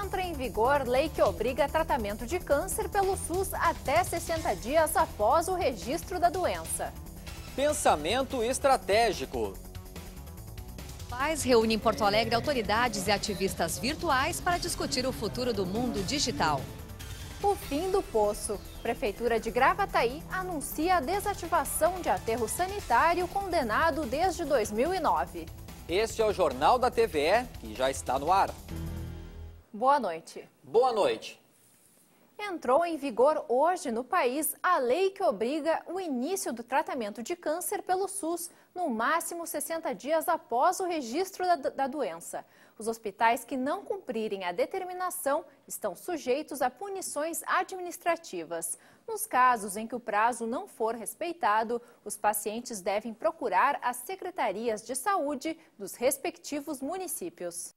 Entra em vigor lei que obriga tratamento de câncer pelo SUS até 60 dias após o registro da doença. Pensamento estratégico. Paz reúne em Porto Alegre autoridades e ativistas virtuais para discutir o futuro do mundo digital. O fim do poço. Prefeitura de Gravataí anuncia a desativação de aterro sanitário condenado desde 2009. Este é o Jornal da TVE, que já está no ar. Boa noite. Boa noite. Entrou em vigor hoje no país a lei que obriga o início do tratamento de câncer pelo SUS, no máximo 60 dias após o registro da doença. Os hospitais que não cumprirem a determinação estão sujeitos a punições administrativas. Nos casos em que o prazo não for respeitado, os pacientes devem procurar as secretarias de saúde dos respectivos municípios.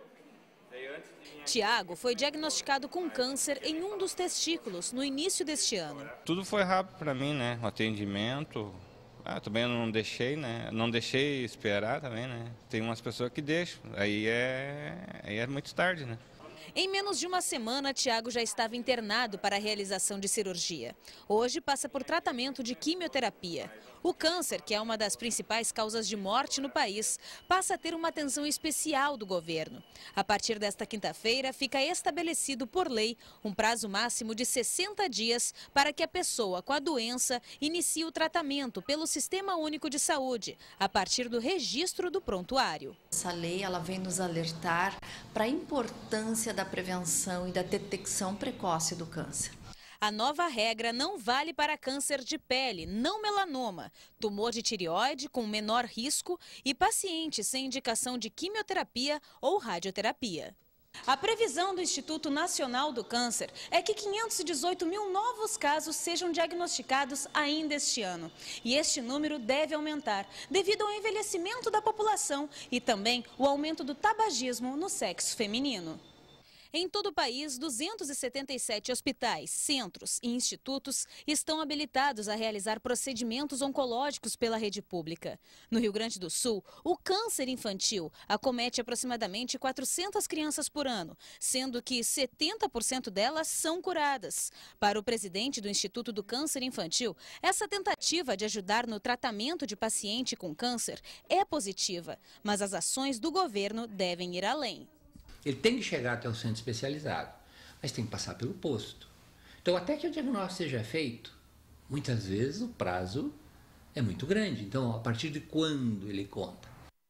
Tiago foi diagnosticado com câncer em um dos testículos no início deste ano. Tudo foi rápido para mim, né? O atendimento, também eu não deixei, né? Não deixei esperar também, né? Tem umas pessoas que deixam, aí é muito tarde, né? Em menos de uma semana, Tiago já estava internado para a realização de cirurgia. Hoje passa por tratamento de quimioterapia. O câncer, que é uma das principais causas de morte no país, passa a ter uma atenção especial do governo. A partir desta quinta-feira, fica estabelecido por lei um prazo máximo de 60 dias para que a pessoa com a doença inicie o tratamento pelo Sistema Único de Saúde, a partir do registro do prontuário. Essa lei ela vem nos alertar para a importância da prevenção e da detecção precoce do câncer. A nova regra não vale para câncer de pele, não melanoma, tumor de tireoide com menor risco e pacientes sem indicação de quimioterapia ou radioterapia. A previsão do Instituto Nacional do Câncer é que 518 mil novos casos sejam diagnosticados ainda este ano. E este número deve aumentar devido ao envelhecimento da população e também o aumento do tabagismo no sexo feminino. Em todo o país, 277 hospitais, centros e institutos estão habilitados a realizar procedimentos oncológicos pela rede pública. No Rio Grande do Sul, o câncer infantil acomete aproximadamente 400 crianças por ano, sendo que 70% delas são curadas. Para o presidente do Instituto do Câncer Infantil, essa tentativa de ajudar no tratamento de paciente com câncer é positiva, mas as ações do governo devem ir além. Ele tem que chegar até o centro especializado, mas tem que passar pelo posto. Então, até que o diagnóstico seja feito, muitas vezes o prazo é muito grande. Então, a partir de quando ele conta?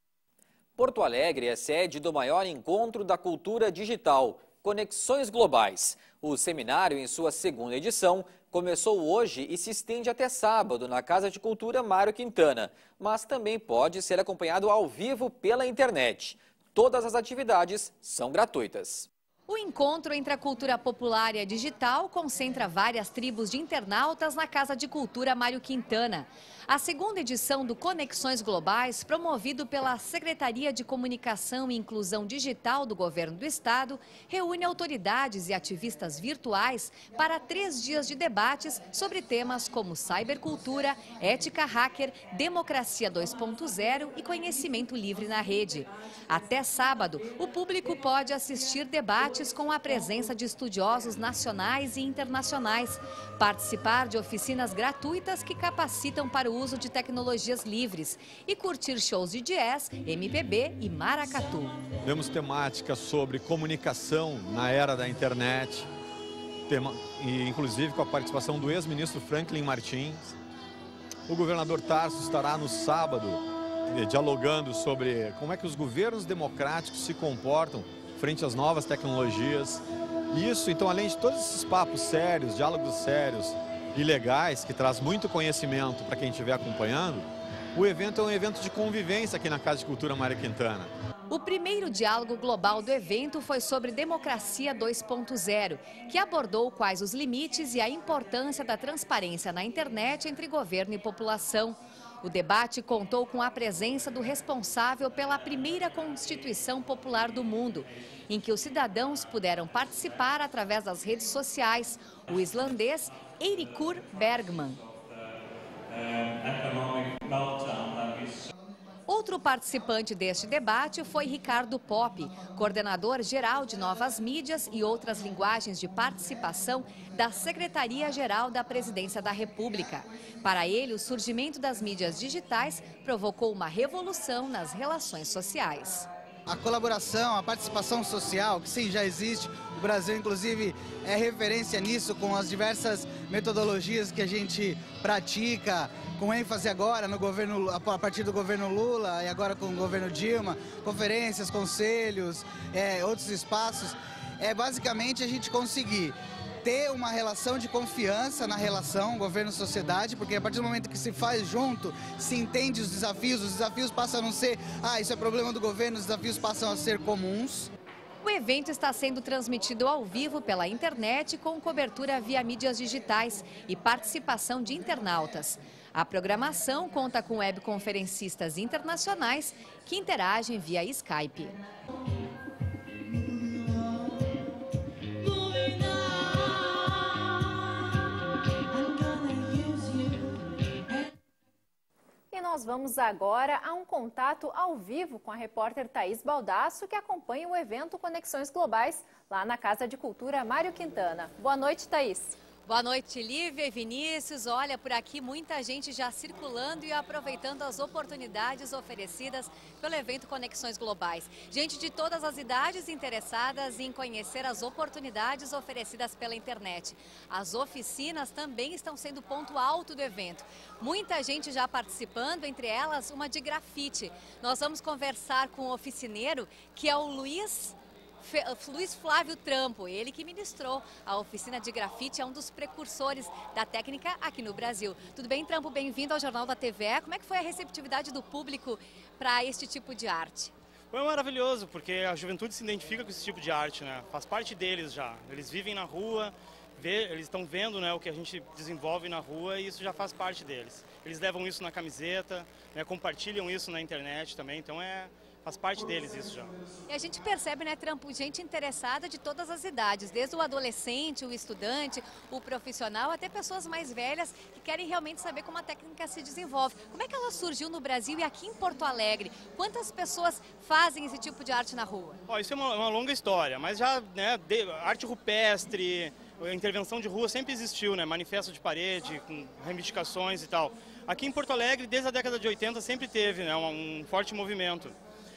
Porto Alegre é sede do maior encontro da cultura digital, Conexões Globais. O seminário, em sua segunda edição, começou hoje e se estende até sábado na Casa de Cultura Mário Quintana, mas também pode ser acompanhado ao vivo pela internet. Todas as atividades são gratuitas. O encontro entre a cultura popular e a digital concentra várias tribos de internautas na Casa de Cultura Mário Quintana. A segunda edição do Conexões Globais, promovido pela Secretaria de Comunicação e Inclusão Digital do Governo do Estado, reúne autoridades e ativistas virtuais para 3 dias de debates sobre temas como cybercultura, ética hacker, democracia 2.0 e conhecimento livre na rede. Até sábado, o público pode assistir debates com a presença de estudiosos nacionais e internacionais, participar de oficinas gratuitas que capacitam para o uso de tecnologias livres e curtir shows de jazz, MPB e maracatu. Temos temáticas sobre comunicação na era da internet, inclusive com a participação do ex-ministro Franklin Martins. O governador Tarso estará no sábado dialogando sobre como é que os governos democráticos se comportam frente às novas tecnologias. Isso, então, além de todos esses papos sérios, diálogos sérios e legais, que traz muito conhecimento para quem estiver acompanhando, o evento é um evento de convivência aqui na Casa de Cultura Mário Quintana. O primeiro diálogo global do evento foi sobre democracia 2.0, que abordou quais os limites e a importância da transparência na internet entre governo e população. O debate contou com a presença do responsável pela primeira Constituição Popular do mundo, em que os cidadãos puderam participar através das redes sociais, o islandês Eiríkur Bergman. Outro participante deste debate foi Ricardo Poppe, coordenador geral de novas mídias e outras linguagens de participação da Secretaria-Geral da Presidência da República. Para ele, o surgimento das mídias digitais provocou uma revolução nas relações sociais. A colaboração, a participação social, que sim, já existe. O Brasil, inclusive, é referência nisso com as diversas metodologias que a gente pratica, com ênfase agora no governo, a partir do governo Lula e agora com o governo Dilma, conferências, conselhos, outros espaços. É basicamente a gente conseguir ter uma relação de confiança na relação governo-sociedade, porque a partir do momento que se faz junto, se entende os desafios passam a não ser, isso é problema do governo, os desafios passam a ser comuns. O evento está sendo transmitido ao vivo pela internet com cobertura via mídias digitais e participação de internautas. A programação conta com webconferencistas internacionais que interagem via Skype. E nós vamos agora a um contato ao vivo com a repórter Thaís Baldasso, que acompanha o evento Conexões Globais lá na Casa de Cultura Mário Quintana. Boa noite, Thaís. Boa noite, Lívia e Vinícius. Olha, por aqui muita gente já circulando e aproveitando as oportunidades oferecidas pelo evento Conexões Globais. Gente de todas as idades interessadas em conhecer as oportunidades oferecidas pela internet. As oficinas também estão sendo ponto alto do evento. Muita gente já participando, entre elas uma de grafite. Nós vamos conversar com o oficineiro, que é o Luiz Flávio Trampo, ele que ministrou a oficina de grafite, é um dos precursores da técnica aqui no Brasil. Tudo bem, Trampo? Bem-vindo ao Jornal da TVE. Como é que foi a receptividade do público para este tipo de arte? Foi maravilhoso, porque a juventude se identifica com esse tipo de arte, né? Faz parte deles já. Eles vivem na rua, eles estão vendo, né, o que a gente desenvolve na rua e isso já faz parte deles. Eles levam isso na camiseta, né, compartilham isso na internet também, então faz parte deles isso já. E a gente percebe, né, Trampo, gente interessada de todas as idades, desde o adolescente, o estudante, o profissional, até pessoas mais velhas que querem realmente saber como a técnica se desenvolve. Como é que ela surgiu no Brasil e aqui em Porto Alegre? Quantas pessoas fazem esse tipo de arte na rua? Isso é uma longa história, mas já, né, arte rupestre, a intervenção de rua sempre existiu, né, manifesto de parede, com reivindicações e tal. Aqui em Porto Alegre, desde a década de 80, sempre teve, né, um forte movimento.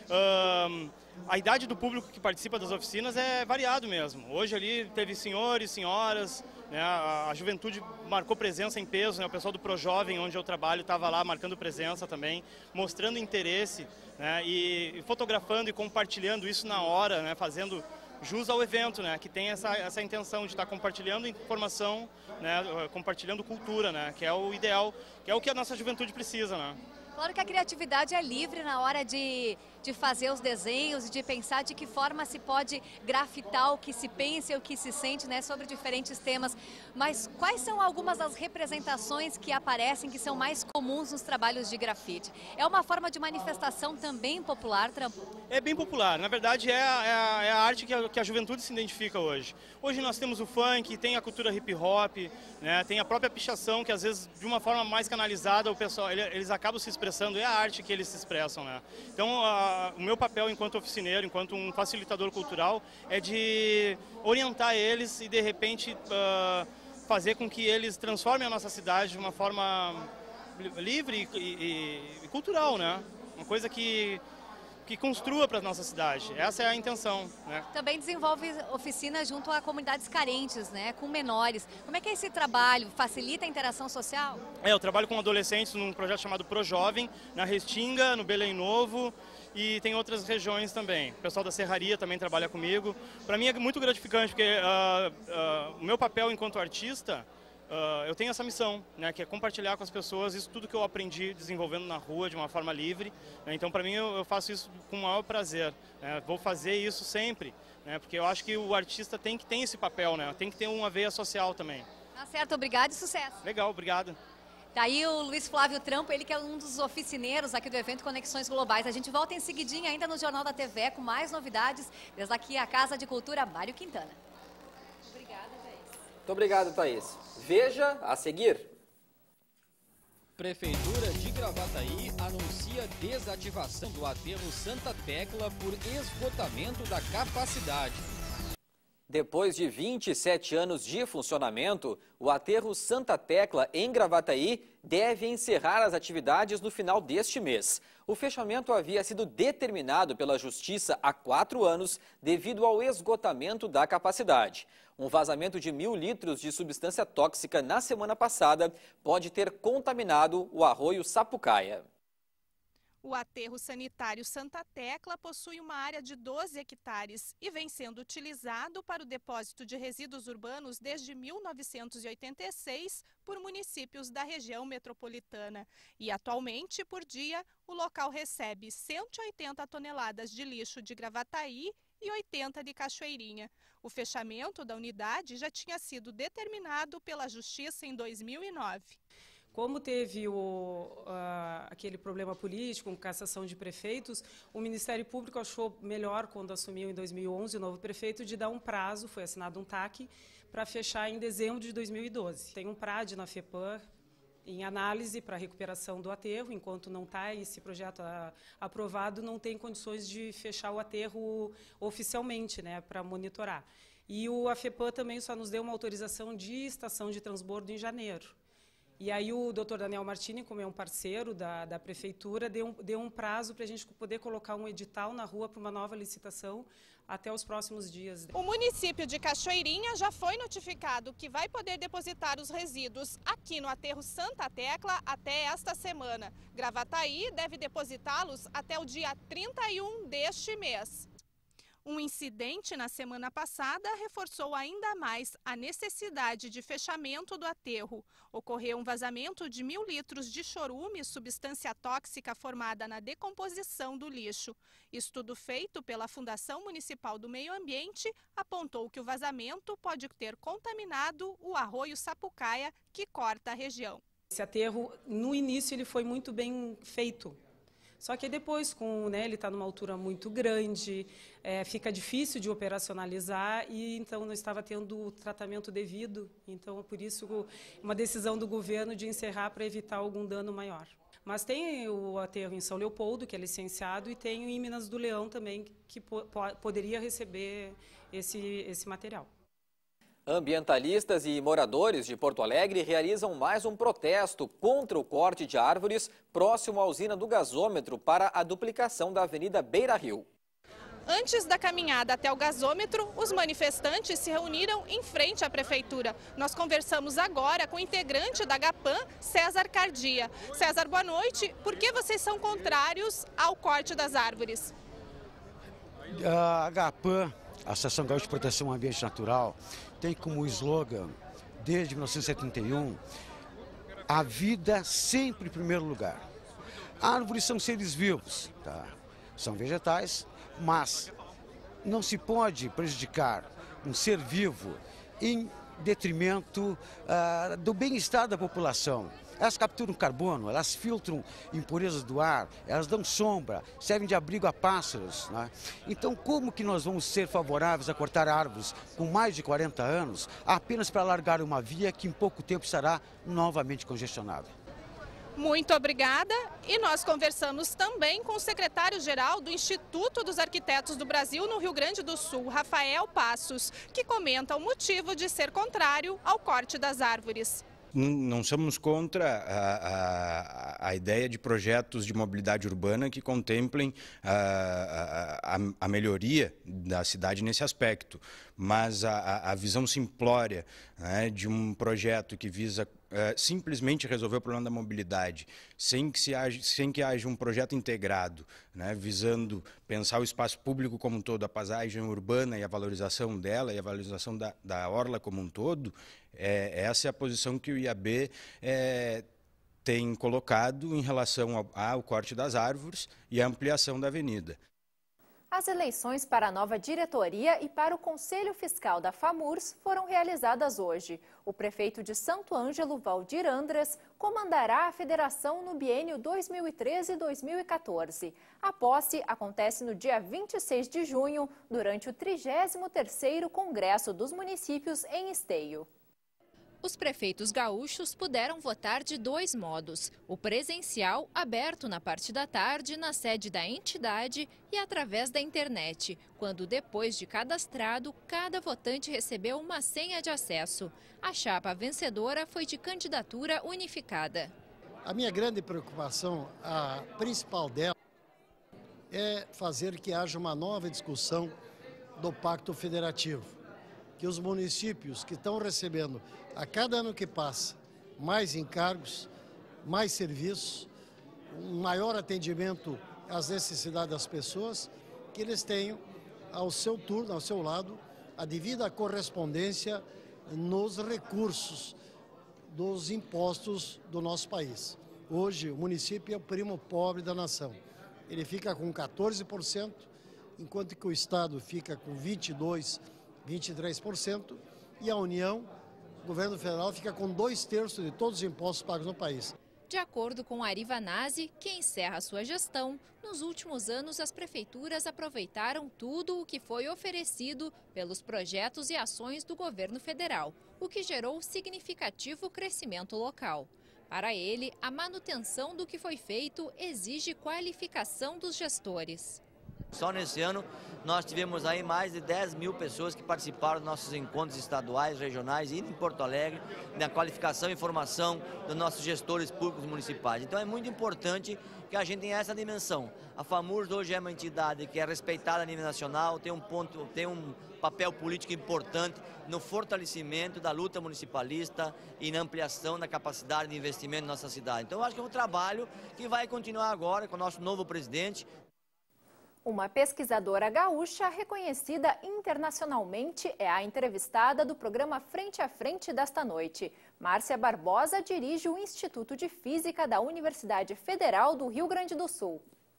A idade do público que participa das oficinas é variado mesmo. Hoje ali teve senhores, senhoras, né, a juventude marcou presença em peso, né, o pessoal do ProJovem, onde eu trabalho, estava lá marcando presença também, mostrando interesse, né, e fotografando e compartilhando isso na hora, né, fazendo jus ao evento, né, que tem essa intenção de estar compartilhando informação, né, compartilhando cultura, né, que é o ideal, que é o que a nossa juventude precisa, né. Claro que a criatividade é livre na hora de fazer os desenhos e de pensar de que forma se pode grafitar o que se pensa e o que se sente, né, sobre diferentes temas. Mas quais são algumas das representações que aparecem, que são mais comuns nos trabalhos de grafite? É uma forma de manifestação também popular, Trampo? É bem popular. Na verdade, é a arte que a juventude se identifica hoje. Hoje nós temos o funk, tem a cultura hip hop, né, tem a própria pichação, que às vezes, de uma forma mais canalizada, o pessoal, eles acabam se expressando, é a arte que eles se expressam, né? Então, o meu papel enquanto oficineiro, enquanto um facilitador cultural, é de orientar eles e, de repente, fazer com que eles transformem a nossa cidade de uma forma livre e cultural, né? Uma coisa que construa para a nossa cidade. Essa é a intenção, né? Também desenvolve oficinas junto a comunidades carentes, né, com menores. Como é que é esse trabalho? Facilita a interação social? Eu trabalho com adolescentes num projeto chamado ProJovem, na Restinga, no Belém Novo, e tem outras regiões também. O pessoal da Serraria também trabalha comigo. Para mim é muito gratificante, porque o meu papel enquanto artista, eu tenho essa missão, né, que é compartilhar com as pessoas isso tudo que eu aprendi desenvolvendo na rua de uma forma livre, né, então para mim eu faço isso com o maior prazer, né, vou fazer isso sempre, né, porque eu acho que o artista tem que ter esse papel, né, tem que ter uma veia social também. Tá certo, obrigado e sucesso. Legal, obrigado. Tá aí o Luiz Flávio Trampo, ele que é um dos oficineiros aqui do evento Conexões Globais. A gente volta em seguidinha ainda no Jornal da TVE com mais novidades, desde aqui a Casa de Cultura Mário Quintana. Obrigada, Thaís. Muito obrigado, Thaís. Veja a seguir. Prefeitura de Gravataí anuncia desativação do aterro Santa Tecla por esgotamento da capacidade. Depois de 27 anos de funcionamento, o aterro Santa Tecla, em Gravataí, deve encerrar as atividades no final deste mês. O fechamento havia sido determinado pela Justiça há 4 anos devido ao esgotamento da capacidade. Um vazamento de 1.000 litros de substância tóxica na semana passada pode ter contaminado o arroio Sapucaia. O aterro sanitário Santa Tecla possui uma área de 12 hectares e vem sendo utilizado para o depósito de resíduos urbanos desde 1986 por municípios da região metropolitana. E atualmente, por dia, o local recebe 180 toneladas de lixo de Gravataí e 80 de Cachoeirinha. O fechamento da unidade já tinha sido determinado pela Justiça em 2009. Como teve aquele problema político, com cassação de prefeitos, o Ministério Público achou melhor, quando assumiu em 2011 o novo prefeito, de dar um prazo, foi assinado um TAC, para fechar em dezembro de 2012. Tem um PRAD na FEPAM em análise para a recuperação do aterro, enquanto não está esse projeto aprovado, não tem condições de fechar o aterro oficialmente, né, para monitorar. E a FEPAM também só nos deu uma autorização de estação de transbordo em janeiro. E aí o Dr. Daniel Martini, como é um parceiro da Prefeitura, deu um prazo para a gente poder colocar um edital na rua para uma nova licitação até os próximos dias. O município de Cachoeirinha já foi notificado que vai poder depositar os resíduos aqui no aterro Santa Tecla até esta semana. Gravataí deve depositá-los até o dia 31 deste mês. Um incidente na semana passada reforçou ainda mais a necessidade de fechamento do aterro. Ocorreu um vazamento de 1.000 litros de chorume, substância tóxica formada na decomposição do lixo. Estudo feito pela Fundação Municipal do Meio Ambiente apontou que o vazamento pode ter contaminado o arroio Sapucaia, que corta a região. Esse aterro, no início, ele foi muito bem feito. Só que depois, ele está numa altura muito grande, fica difícil de operacionalizar e então não estava tendo o tratamento devido. Então, por isso, uma decisão do governo de encerrar para evitar algum dano maior. Mas tem o aterro em São Leopoldo, que é licenciado, e tem em Minas do Leão também, que poderia receber esse material. Ambientalistas e moradores de Porto Alegre realizam mais um protesto contra o corte de árvores próximo à usina do gasômetro para a duplicação da Avenida Beira Rio. Antes da caminhada até o gasômetro, os manifestantes se reuniram em frente à prefeitura. Nós conversamos agora com o integrante da GAPAN, César Cardia. César, boa noite. Por que vocês são contrários ao corte das árvores? A GAPAN, a Associação Gaúcha de Proteção ao Ambiente Natural, tem como slogan, desde 1971, a vida sempre em primeiro lugar. Árvores são seres vivos, tá? São vegetais, mas não se pode prejudicar um ser vivo em detrimento do bem-estar da população. Elas capturam carbono, elas filtram impurezas do ar, elas dão sombra, servem de abrigo a pássaros, né? Então, como que nós vamos ser favoráveis a cortar árvores com mais de 40 anos apenas para alargar uma via que em pouco tempo estará novamente congestionada? Muito obrigada. E nós conversamos também com o secretário-geral do Instituto dos Arquitetos do Brasil no Rio Grande do Sul, Rafael Passos, que comenta o motivo de ser contrário ao corte das árvores. Não somos contra a ideia de projetos de mobilidade urbana que contemplem a melhoria da cidade nesse aspecto, mas a visão simplória, né, de um projeto que visa simplesmente resolver o problema da mobilidade, sem que haja um projeto integrado, né, visando pensar o espaço público como um todo, a paisagem urbana e a valorização dela e a valorização da orla como um todo, essa é a posição que o IAB tem colocado em relação ao corte das árvores e à ampliação da avenida. As eleições para a nova diretoria e para o Conselho Fiscal da FAMURS foram realizadas hoje. O prefeito de Santo Ângelo, Valdir Andras, comandará a federação no biênio 2013-2014. A posse acontece no dia 26 de junho, durante o 33º Congresso dos Municípios em Esteio. Os prefeitos gaúchos puderam votar de 2 modos: o presencial, aberto na parte da tarde na sede da entidade, e através da internet, quando depois de cadastrado, cada votante recebeu uma senha de acesso. A chapa vencedora foi de candidatura unificada. A minha grande preocupação, a principal dela, é fazer que haja uma nova discussão do Pacto Federativo. Que os municípios que estão recebendo, a cada ano que passa, mais encargos, mais serviços, um maior atendimento às necessidades das pessoas, que eles tenham ao seu turno, ao seu lado, a devida correspondência nos recursos dos impostos do nosso país. Hoje, o município é o primo pobre da nação. Ele fica com 14%, enquanto que o Estado fica com 22%, 23%, e a União, o governo federal, fica com 2/3 de todos os impostos pagos no país. De acordo com Ari Vanazzi, que encerra sua gestão, nos últimos anos as prefeituras aproveitaram tudo o que foi oferecido pelos projetos e ações do governo federal, o que gerou significativo crescimento local. Para ele, a manutenção do que foi feito exige qualificação dos gestores. Só nesse ano nós tivemos aí mais de 10 mil pessoas que participaram dos nossos encontros estaduais, regionais e em Porto Alegre, na qualificação e formação dos nossos gestores públicos municipais. Então é muito importante que a gente tenha essa dimensão. A FAMURS hoje é uma entidade que é respeitada a nível nacional, tem um papel político importante no fortalecimento da luta municipalista e na ampliação da capacidade de investimento na nossa cidade. Então eu acho que é um trabalho que vai continuar agora com o nosso novo presidente. Uma pesquisadora gaúcha reconhecida internacionalmente é a entrevistada do programa Frente a Frente desta noite. Márcia Barbosa dirige o Instituto de Física da Universidade Federal do Rio Grande do Sul.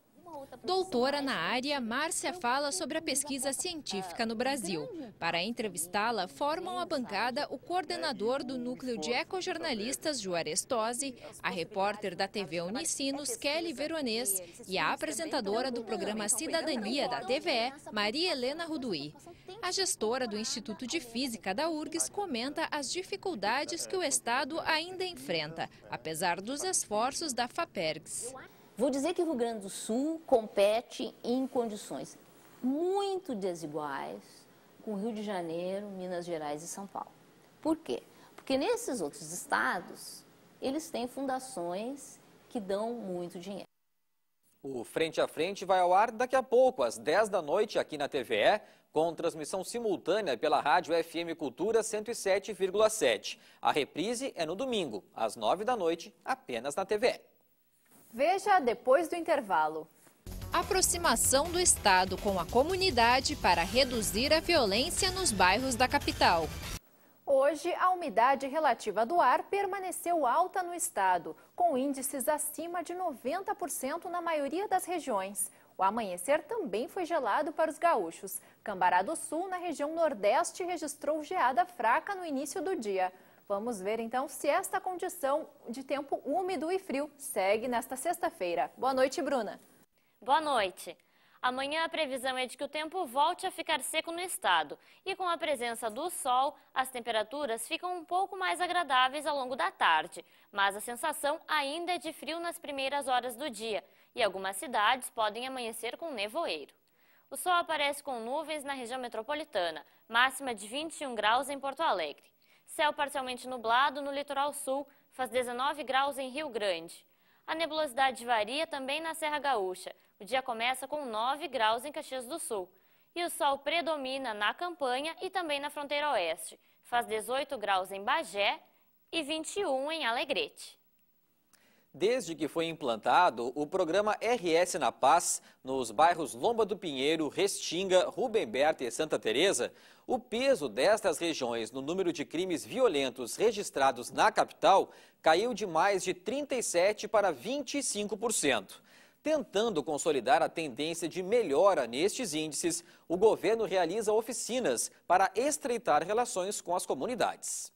Doutora na área, Márcia fala sobre a pesquisa científica no Brasil. Para entrevistá-la, formam a bancada o coordenador do Núcleo de Ecojornalistas, Juarez Tosi, a repórter da TV Unicinos, Kelly Veronês, e a apresentadora do programa Cidadania da TVE, Maria Helena Ruduí. A gestora do Instituto de Física da URGS comenta as dificuldades que o Estado ainda enfrenta, apesar dos esforços da FAPERGS. Vou dizer que o Rio Grande do Sul compete em condições muito desiguais com o Rio de Janeiro, Minas Gerais e São Paulo. Por quê? Porque nesses outros estados, eles têm fundações que dão muito dinheiro. O Frente a Frente vai ao ar daqui a pouco, às 10 da noite, aqui na TVE, com transmissão simultânea pela rádio FM Cultura 107,7. A reprise é no domingo, às 9 da noite, apenas na TVE. Veja depois do intervalo. Aproximação do Estado com a comunidade para reduzir a violência nos bairros da capital. Hoje, a umidade relativa do ar permaneceu alta no estado, com índices acima de 90% na maioria das regiões. O amanhecer também foi gelado para os gaúchos. Cambará do Sul, na região nordeste, registrou geada fraca no início do dia. Vamos ver então se esta condição de tempo úmido e frio segue nesta sexta-feira. Boa noite, Bruna. Boa noite. Amanhã a previsão é de que o tempo volte a ficar seco no estado e com a presença do sol, as temperaturas ficam um pouco mais agradáveis ao longo da tarde, mas a sensação ainda é de frio nas primeiras horas do dia e algumas cidades podem amanhecer com nevoeiro. O sol aparece com nuvens na região metropolitana, máxima de 21 graus em Porto Alegre. Céu parcialmente nublado no litoral sul, faz 19 graus em Rio Grande. A nebulosidade varia também na Serra Gaúcha. O dia começa com 9 graus em Caxias do Sul. E o sol predomina na campanha e também na fronteira oeste. Faz 18 graus em Bagé e 21 em Alegrete. Desde que foi implantado o programa RS na Paz, nos bairros Lomba do Pinheiro, Restinga, Rubem Berta e Santa Teresa, o peso destas regiões no número de crimes violentos registrados na capital caiu de mais de 37% para 25%. Tentando consolidar a tendência de melhora nestes índices, o governo realiza oficinas para estreitar relações com as comunidades.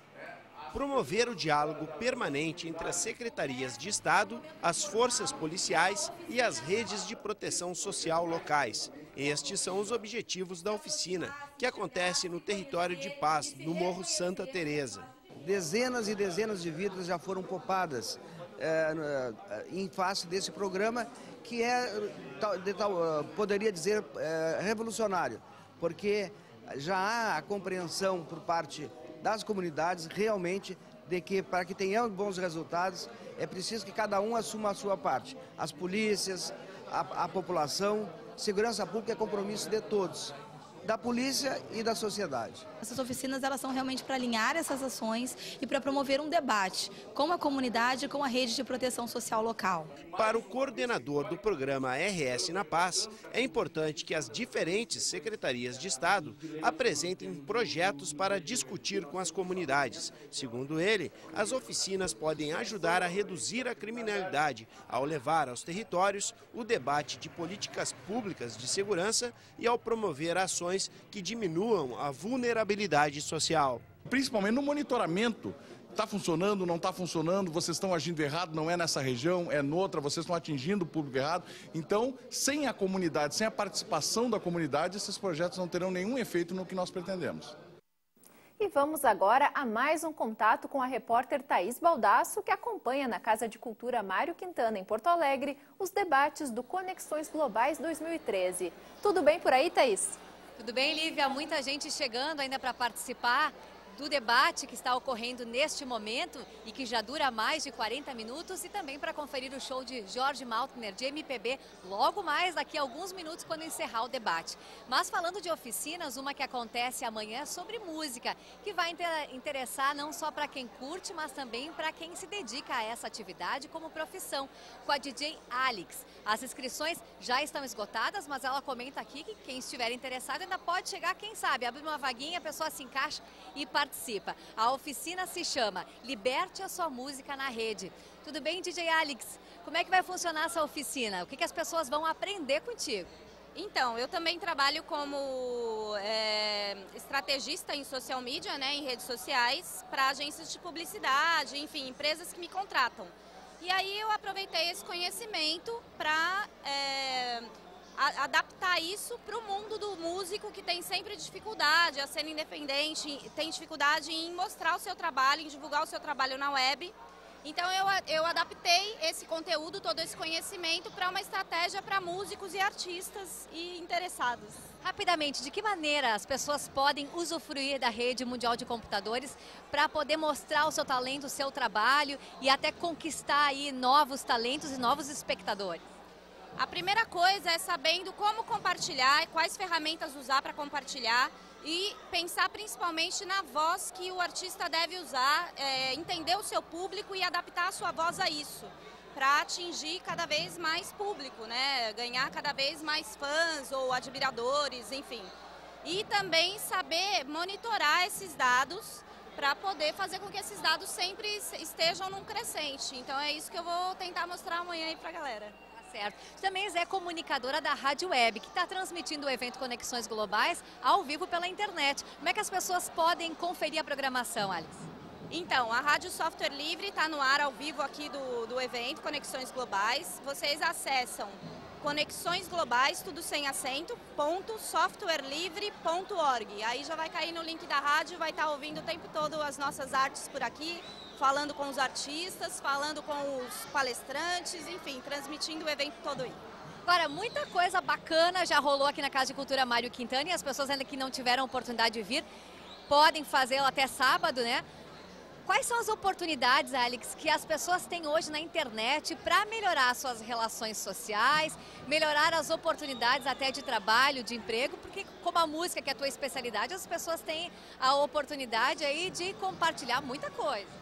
Promover o diálogo permanente entre as secretarias de Estado, as forças policiais e as redes de proteção social locais. Estes são os objetivos da oficina, que acontece no território de Paz, no Morro Santa Teresa. dezenas e dezenas de vidas já foram poupadas em face desse programa, que poderia dizer, revolucionário, porque já há a compreensão por parte das comunidades realmente de que, para que tenhamos bons resultados, é preciso que cada um assuma a sua parte. As polícias, a população, segurança pública é compromisso de todos, da polícia e da sociedade. Essas oficinas, elas são realmente para alinhar essas ações e para promover um debate com a comunidade e com a rede de proteção social local. Para o coordenador do programa RS na Paz, é importante que as diferentes secretarias de Estado apresentem projetos para discutir com as comunidades. Segundo ele, as oficinas podem ajudar a reduzir a criminalidade ao levar aos territórios o debate de políticas públicas de segurança e ao promover ações que diminuam a vulnerabilidade social. Principalmente no monitoramento, está funcionando, não está funcionando, vocês estão agindo errado, não é nessa região, é noutra, vocês estão atingindo o público errado. Então, sem a comunidade, sem a participação da comunidade, esses projetos não terão nenhum efeito no que nós pretendemos. E vamos agora a mais um contato com a repórter Thaís Baldasso, que acompanha na Casa de Cultura Mário Quintana, em Porto Alegre, os debates do Conexões Globais 2013. Tudo bem por aí, Thaís? Tudo bem, Lívia? Muita gente chegando ainda para participar do debate que está ocorrendo neste momento e que já dura mais de 40 minutos, e também para conferir o show de Jorge Maltner, de MPB, logo mais daqui a alguns minutos, quando encerrar o debate. Mas falando de oficinas, uma que acontece amanhã sobre música, que vai interessar não só para quem curte, mas também para quem se dedica a essa atividade como profissão, com a DJ Alex. As inscrições já estão esgotadas, mas ela comenta aqui que quem estiver interessado ainda pode chegar, quem sabe, abre uma vaguinha, a pessoa se encaixa e participa. A oficina se chama Liberte a Sua Música na Rede. Tudo bem, DJ Alex? Como é que vai funcionar essa oficina? O que as pessoas vão aprender contigo? Então, eu também trabalho como estrategista em social media, né, em redes sociais, para agências de publicidade, enfim, empresas que me contratam. E aí eu aproveitei esse conhecimento para adaptar isso para o mundo do músico, que tem sempre dificuldade, a cena independente, tem dificuldade em mostrar o seu trabalho, em divulgar o seu trabalho na web. Então eu adaptei esse conteúdo, todo esse conhecimento, para uma estratégia para músicos e artistas e interessados. Rapidamente, de que maneira as pessoas podem usufruir da rede mundial de computadores para poder mostrar o seu talento, o seu trabalho e até conquistar aí novos talentos e novos espectadores? A primeira coisa é sabendo como compartilhar, quais ferramentas usar para compartilhar e pensar principalmente na voz que o artista deve usar, entender o seu público e adaptar a sua voz a isso, para atingir cada vez mais público, né? Ganhar cada vez mais fãs ou admiradores, enfim. E também saber monitorar esses dados para poder fazer com que esses dados sempre estejam num crescente. Então é isso que eu vou tentar mostrar amanhã aí para a galera. Certo. Também é comunicadora da Rádio Web, que está transmitindo o evento Conexões Globais ao vivo pela internet. Como é que as pessoas podem conferir a programação, Alex? Então, a Rádio Software Livre está no ar ao vivo aqui do evento Conexões Globais. Vocês acessam Conexões Globais, tudo sem acento, .softwarelivre.org. Aí já vai cair no link da rádio, vai estar ouvindo o tempo todo as nossas artes por aqui, falando com os artistas, falando com os palestrantes, enfim, transmitindo o evento todo aí. Agora, muita coisa bacana já rolou aqui na Casa de Cultura Mário Quintana, e as pessoas ainda que não tiveram oportunidade de vir podem fazê-lo até sábado, né? Quais são as oportunidades, Alex, que as pessoas têm hoje na internet para melhorar suas relações sociais, melhorar as oportunidades até de trabalho, de emprego? Porque como a música, que é a tua especialidade, as pessoas têm a oportunidade aí de compartilhar muita coisa.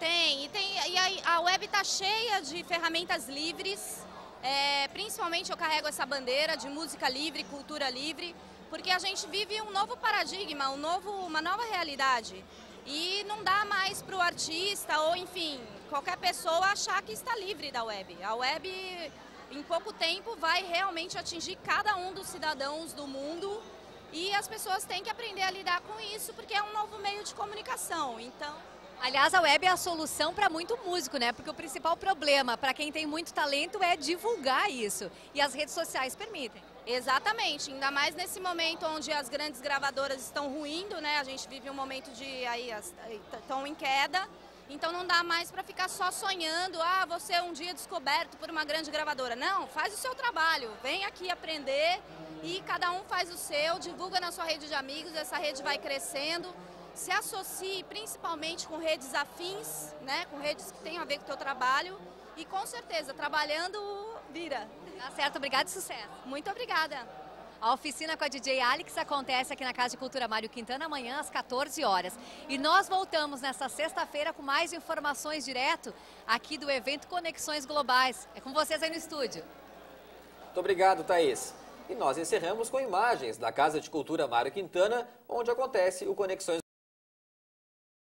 E a web está cheia de ferramentas livres, principalmente eu carrego essa bandeira de música livre, cultura livre, porque a gente vive um novo paradigma, uma nova realidade. E não dá mais para o artista ou, enfim, qualquer pessoa achar que está livre da web. A web, em pouco tempo, vai realmente atingir cada um dos cidadãos do mundo, e as pessoas têm que aprender a lidar com isso, porque é um novo meio de comunicação. Então, aliás, a web é a solução para muito músico, né? Porque o principal problema para quem tem muito talento é divulgar isso. E as redes sociais permitem. Exatamente, ainda mais nesse momento onde as grandes gravadoras estão ruindo, né? A gente vive um momento de estão em queda, então não dá mais para ficar só sonhando, vou ser um dia descoberto por uma grande gravadora. Não, faz o seu trabalho, vem aqui aprender e cada um faz o seu, divulga na sua rede de amigos, essa rede vai crescendo, se associe principalmente com redes afins, né? Com redes que tenham a ver com o teu trabalho e com certeza, trabalhando vira. Tá certo, obrigada e sucesso. Muito obrigada. A oficina com a DJ Alex acontece aqui na Casa de Cultura Mário Quintana amanhã às 14 horas. E nós voltamos nesta sexta-feira com mais informações direto aqui do evento Conexões Globais. É com vocês aí no estúdio. Muito obrigado, Thaís. E nós encerramos com imagens da Casa de Cultura Mário Quintana, onde acontece o Conexões